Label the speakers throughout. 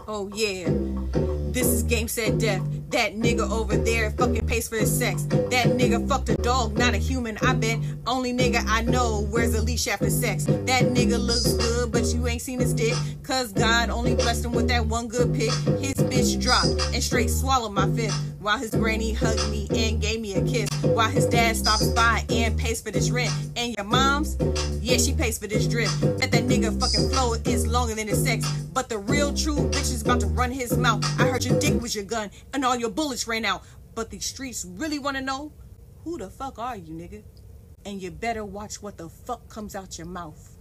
Speaker 1: Oh yeah, this is Game Set Death. That nigga over there fucking pays for his sex. That nigga fucked a dog, not a human, I bet. Only nigga I know wears a leash after sex. That nigga looks good, but you ain't seen his dick, cause God only blessed him with that one good pick. His bitch dropped and straight swallowed my fifth, while his granny hugged me and gave me a kiss, while his dad stops by and pays for this rent. And your mom's, yeah, she pays for this drip. Bet that nigga fucking flow is longer than his sex, but the real true bitch is about to run his mouth. I heard your dick was your gun and all your bullets ran out, but the streets really want to know, who the fuck are you, nigga? And you better watch what the fuck comes out your mouth.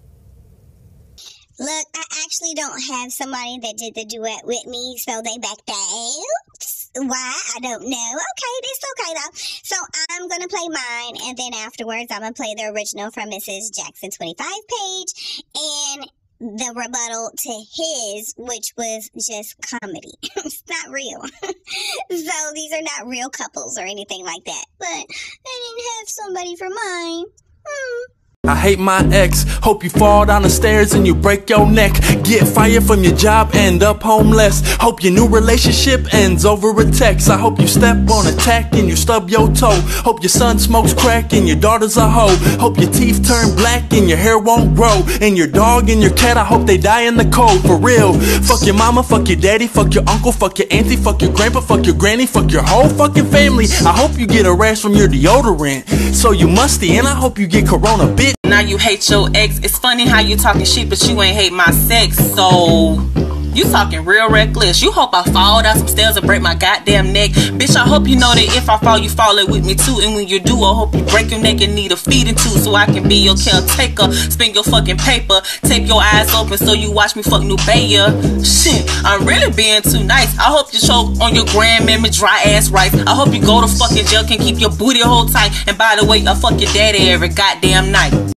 Speaker 2: Look, I actually don't have somebody that did the duet with me, so they backed out. Why? I don't know. Okay, it's okay though. So I'm gonna play mine, and then afterwards I'm gonna play the original from Mrs. Jackson 25 page, and the rebuttal to his, which was just comedy. It's not real. So these are not real couples or anything like that. But I didn't have somebody for mine.
Speaker 3: I hate my ex, hope you fall down the stairs and you break your neck. Get fired from your job, end up homeless. Hope your new relationship ends over a text. I hope you step on a tack and you stub your toe. Hope your son smokes crack and your daughter's a hoe. Hope your teeth turn black and your hair won't grow. And your dog and your cat, I hope they die in the cold. For real, fuck your mama, fuck your daddy, fuck your uncle, fuck your auntie, fuck your grandpa, fuck your granny, fuck your whole fucking family. I hope you get a rash from your deodorant, so you musty, and I hope you get corona, bitch.
Speaker 4: Now you hate your ex. It's funny how you talking shit, but you ain't hate my sex. So you talking real reckless. You hope I fall down some stairs and break my goddamn neck. Bitch, I hope you know that if I fall, you fall it with me too. And when you do, I hope you break your neck and need a feeding too, so I can be your caretaker. Spin your fucking paper, tape your eyes open so you watch me fuck Nubea. Shit, I'm really being too nice. I hope you choke on your grandmammy dry ass rice. I hope you go to fucking jail, can keep your booty hold tight. And by the way, I fuck your daddy every goddamn night.